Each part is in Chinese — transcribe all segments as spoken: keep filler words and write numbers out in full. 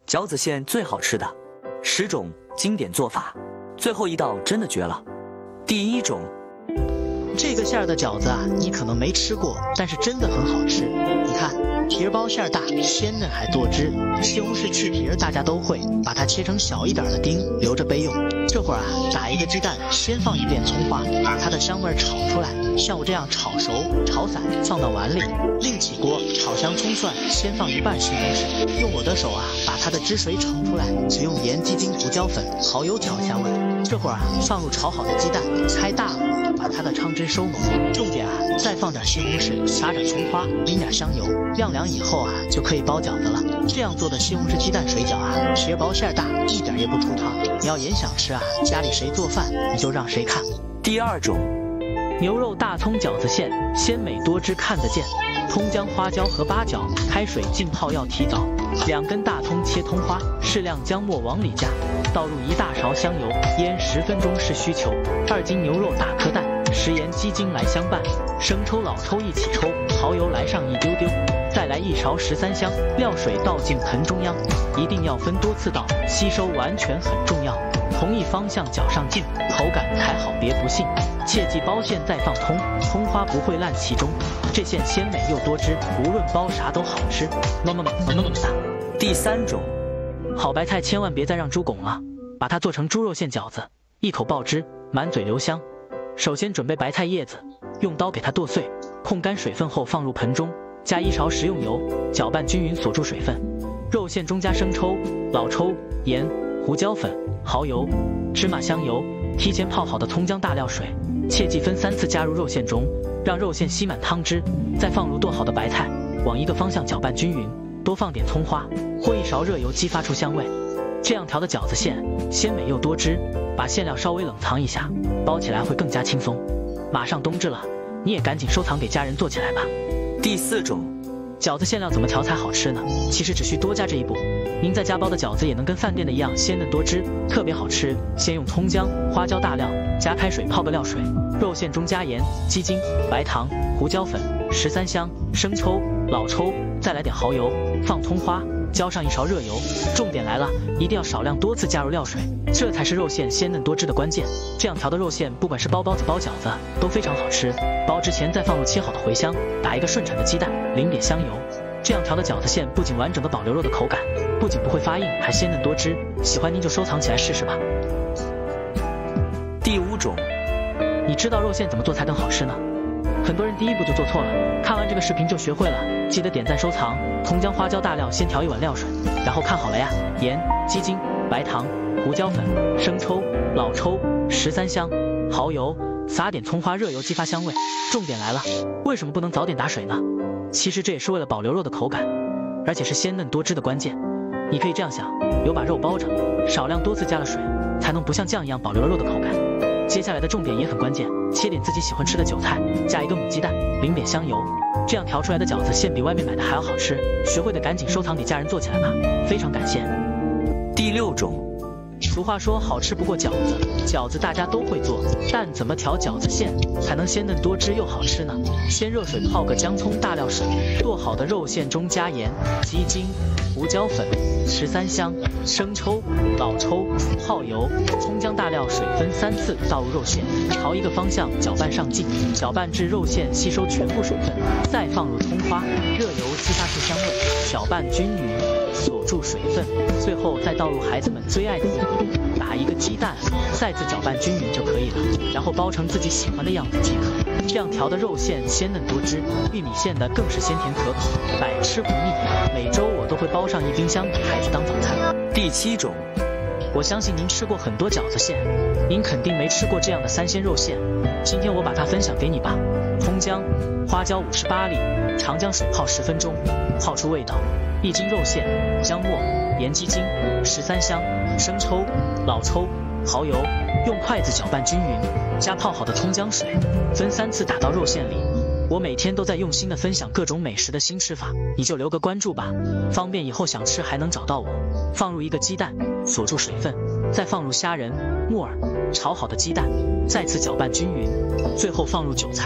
饺子馅最好吃的十种经典做法，最后一道真的绝了。第一种， 这个馅儿的饺子啊，你可能没吃过，但是真的很好吃。你看，皮儿包馅儿大，鲜嫩还多汁。西红柿去皮儿大家都会，把它切成小一点的丁，留着备用。这会儿啊，打一个鸡蛋，先放一遍葱花，把它的香味炒出来。像我这样炒熟、炒散，放到碗里。另起锅炒香葱蒜，先放一半西红柿，用我的手啊，把它的汁水炒出来，只用盐、鸡精、胡椒粉、蚝油调香味。这会儿啊，放入炒好的鸡蛋，开大火，把它的汤汁收浓。重点啊，再放点西红柿，撒点葱花，淋点香油，晾凉以后啊，就可以包饺子了。这样做的西红柿鸡蛋水饺啊，皮儿薄馅儿大，一点也不出汤。你要也想吃啊，家里谁做饭你就让谁看。 第二种， 牛肉大葱饺子馅，鲜美多汁看得见。葱姜花椒和八角，开水浸泡要提早。两根大葱切通花，适量姜末往里加，倒入一大勺香油，腌十分钟是需求。二斤牛肉打颗蛋，食盐鸡精来相伴，生抽老抽一起抽，蚝油来上一丢丢，再来一勺十三香，料水倒进盆中央，一定要分多次倒，吸收完全很重要。同一方向搅上劲，口感才好，别不信。切记包馅再放葱，葱花不会烂其中。这馅鲜美又多汁，无论包啥都好吃。么么么么么么哒。 第三种， 好白菜千万别再让猪拱了，把它做成猪肉馅饺子，一口爆汁，满嘴留香。首先准备白菜叶子，用刀给它剁碎，控干水分后放入盆中，加一勺食用油，搅拌均匀，锁住水分。肉馅中加生抽、老抽、盐、胡椒粉、蚝油、芝麻香油，提前泡好的葱姜大料水，切记分三次加入肉馅中，让肉馅吸满汤汁，再放入剁好的白菜，往一个方向搅拌均匀，多放点葱花或一勺热油激发出香味。这样调的饺子馅鲜美又多汁，把馅料稍微冷藏一下，包起来会更加轻松。马上冬至了，你也赶紧收藏给家人做起来吧。 第四种， 饺子馅料怎么调才好吃呢？其实只需多加这一步，您在家包的饺子也能跟饭店的一样鲜嫩多汁，特别好吃。先用葱姜、花椒大料，加开水泡个料水，肉馅中加盐、鸡精、白糖、胡椒粉、十三香、生抽、老抽，再来点蚝油，放葱花，浇上一勺热油。重点来了，一定要少量多次加入料水，这才是肉馅鲜嫩多汁的关键。这样调的肉馅，不管是包包子包饺子都非常好吃。包之前再放入切好的茴香，打一个顺产的鸡蛋，淋点香油。这样调的饺子馅不仅完整的保留肉的口感，不仅不会发硬，还鲜嫩多汁。喜欢您就收藏起来试试吧。 第五种， 你知道肉馅怎么做才更好吃呢？很多人第一步就做错了，看完这个视频就学会了，记得点赞收藏。葱姜花椒大料先调一碗料水，然后看好了呀，盐、鸡精、白糖、胡椒粉、生抽、老抽、十三香、蚝油，撒点葱花热油激发香味。重点来了，为什么不能早点打水呢？其实这也是为了保留肉的口感，而且是鲜嫩多汁的关键。你可以这样想，有把肉包着，少量多次加了水，才能不像酱一样保留了肉的口感。接下来的重点也很关键，切点自己喜欢吃的韭菜，加一个母鸡蛋，淋点香油，这样调出来的饺子馅比外面买的还要好吃。学会的赶紧收藏给家人做起来吧，非常感谢。 第六种， 俗话说好吃不过饺子，饺子大家都会做，但怎么调饺子馅才能鲜嫩多汁又好吃呢？先热水泡个姜葱大料水，剁好的肉馅中加盐、鸡精、胡椒粉、十三香、生抽、老抽、蚝油、葱姜大料水分三次倒入肉馅，朝一个方向搅拌上劲，搅拌至肉馅吸收全部水分，再放入葱花，热油激发出香味，搅拌均匀，锁住水分，最后再倒入孩子们最爱的面糊，打一个鸡蛋，再次搅拌均匀就可以了，然后包成自己喜欢的样子即可。这样调的肉馅鲜嫩多汁，玉米馅的更是鲜甜可口，百吃不腻。每周我都会包上一冰箱给孩子当早餐。 第七种， 我相信您吃过很多饺子馅，您肯定没吃过这样的三鲜肉馅。今天我把它分享给你吧。葱姜、花椒五十八粒，长江水泡十分钟，泡出味道。一斤肉馅，姜末、盐、鸡精、十三香、生抽、老抽、蚝油，用筷子搅拌均匀，加泡好的葱姜水，分三次打到肉馅里。我每天都在用心的分享各种美食的新吃法，你就留个关注吧，方便以后想吃还能找到我。放入一个鸡蛋，锁住水分，再放入虾仁、木耳，炒好的鸡蛋，再次搅拌均匀，最后放入韭菜、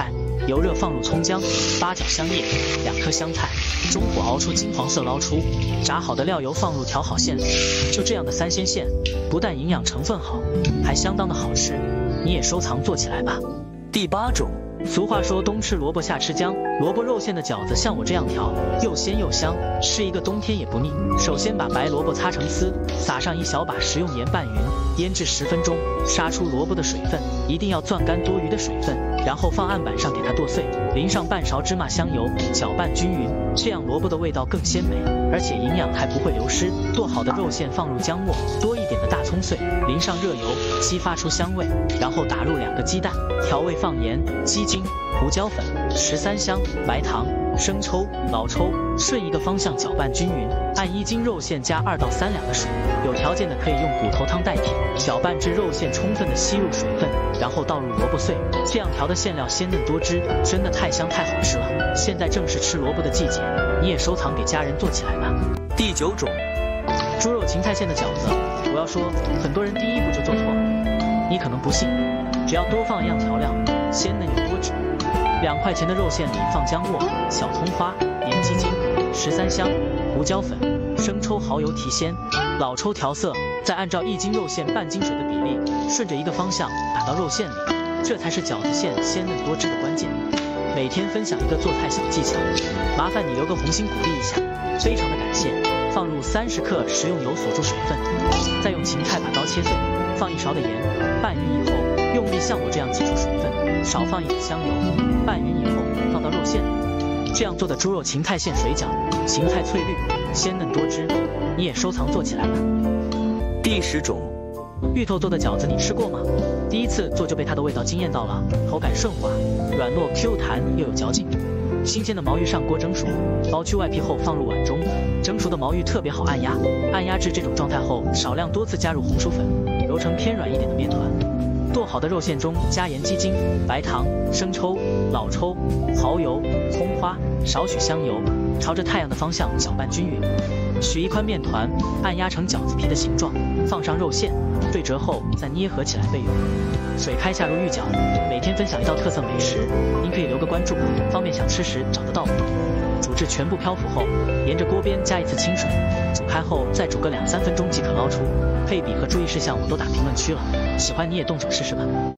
油热放入葱姜、八角、香叶、两颗香菜，中火熬出金黄色，捞出。炸好的料油放入，调好馅料。就这样的三鲜馅，不但营养成分好，还相当的好吃。你也收藏做起来吧。 第八种， 俗话说冬吃萝卜夏吃姜，萝卜肉馅的饺子像我这样调，又鲜又香，吃一个冬天也不腻。首先把白萝卜擦成丝，撒上一小把食用盐拌匀，腌制十分钟，杀出萝卜的水分，一定要攥干多余的水分，然后放案板上给它剁碎，淋上半勺芝麻香油，搅拌均匀，这样萝卜的味道更鲜美，而且营养还不会流失。剁好的肉馅放入姜末，多一点的大葱碎，淋上热油，激发出香味，然后打入两个鸡蛋，调味放盐、鸡精、胡椒粉、十三香、白糖、生抽、老抽，顺一个方向搅拌均匀。按一斤肉馅加二到三两的水，有条件的可以用骨头汤代替，搅拌至肉馅充分的吸入水分，然后倒入萝卜碎，这样调的馅料鲜嫩多汁，真的太香太好吃了。现在正是吃萝卜的季节，你也收藏给家人做起来吧。 第九种， 猪肉芹菜馅的饺子，我要说，很多人第一步就做错了。你可能不信，只要多放一样调料，鲜嫩又多汁。两块钱的肉馅里放姜末、小葱花、盐、鸡精、十三香、胡椒粉、生抽、蚝油提鲜，老抽调色，再按照一斤肉馅半斤水的比例，顺着一个方向打到肉馅里，这才是饺子馅鲜嫩多汁的关键。每天分享一个做菜小技巧，麻烦你留个红心鼓励一下，非常的感谢。放入三十克食用油锁住水分，再用芹菜把刀切碎，放一勺的盐，拌匀以后，用力像我这样挤出水分，少放一点香油，拌匀以后放到肉馅里。这样做的猪肉芹菜馅水饺，芹菜翠绿，鲜嫩多汁，你也收藏做起来吧。 第十种， 芋头做的饺子你吃过吗？第一次做就被它的味道惊艳到了，口感顺滑，软糯 Q 弹又有嚼劲。新鲜的毛芋上锅蒸熟，剥去外皮后放入碗中，蒸熟的毛芋特别好按压，按压至这种状态后，少量多次加入红薯粉，揉成偏软一点的面团。剁好的肉馅中加盐、鸡精、白糖、生抽、老抽、蚝油、葱花，少许香油，朝着太阳的方向搅拌均匀。取一块面团，按压成饺子皮的形状，放上肉馅，对折后再捏合起来备用。水开下入预搅，每天分享一道特色美食，您可以留个关注，方便想吃时找得到我。煮至全部漂浮后，沿着锅边加一次清水，煮开后再煮个两三分钟即可捞出。配比和注意事项我都打评论区了，喜欢你也动手试试吧。